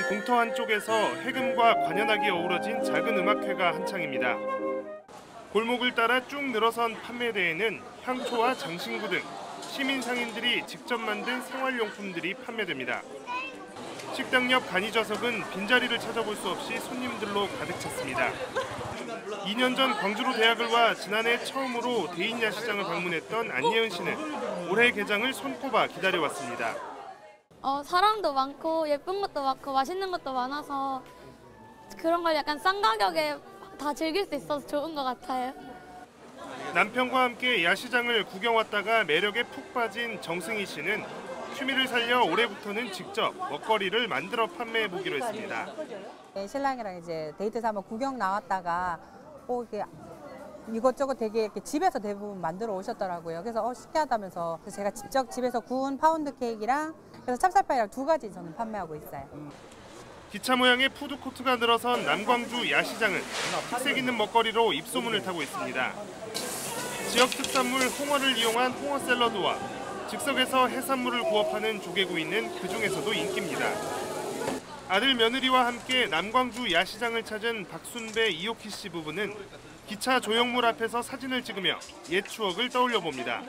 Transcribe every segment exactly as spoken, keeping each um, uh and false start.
공터 한쪽에서 해금과 관현악이 어우러진 작은 음악회가 한창입니다. 골목을 따라 쭉 늘어선 판매대에는 향초와 장신구 등 시민 상인들이 직접 만든 생활용품들이 판매됩니다. 식당 옆 간이좌석은 빈자리를 찾아볼 수 없이 손님들로 가득 찼습니다. 이 년 전 광주로 대학을 와 지난해 처음으로 대인야시장을 방문했던 안예은 씨는 올해 개장을 손꼽아 기다려왔습니다. 어, 사람도 많고 예쁜 것도 많고 맛있는 것도 많아서 그런 걸 약간 싼 가격에 다 즐길 수 있어서 좋은 것 같아요. 남편과 함께 야시장을 구경 왔다가 매력에 푹 빠진 정승희 씨는 취미를 살려 올해부터는 직접 먹거리를 만들어 판매해 보기로 했습니다. 신랑이랑 이제 데이트 삼아 구경 나왔다가 어, 이게 이것저것 되게 이렇게 집에서 대부분 만들어 오셨더라고요. 그래서 어, 신기하다면서 그래서 제가 직접 집에서 구운 파운드 케이크랑 그래서 찹쌀빵이랑 두 가지 저는 판매하고 있어요. 기차 모양의 푸드코트가 늘어선 남광주 야시장은 특색 있는 먹거리로 입소문을 타고 있습니다. 지역 특산물 홍어를 이용한 홍어 샐러드와 즉석에서 해산물을 구워 파는 조개구이는 그중에서도 인기입니다. 아들 며느리와 함께 남광주 야시장을 찾은 박순배 이옥희 씨 부부는 기차 조형물 앞에서 사진을 찍으며 옛 추억을 떠올려 봅니다.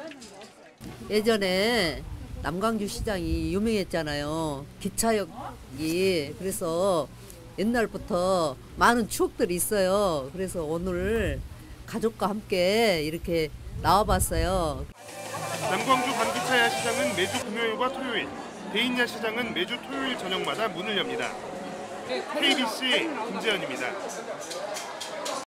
예전에 남광주 시장이 유명했잖아요. 기차역이. 그래서 옛날부터 많은 추억들이 있어요. 그래서 오늘 가족과 함께 이렇게 나와봤어요. 남광주 밤기차 야시장은 매주 금요일과 토요일, 대인 야시장은 매주 토요일 저녁마다 문을 엽니다. 케이비씨 김재현입니다.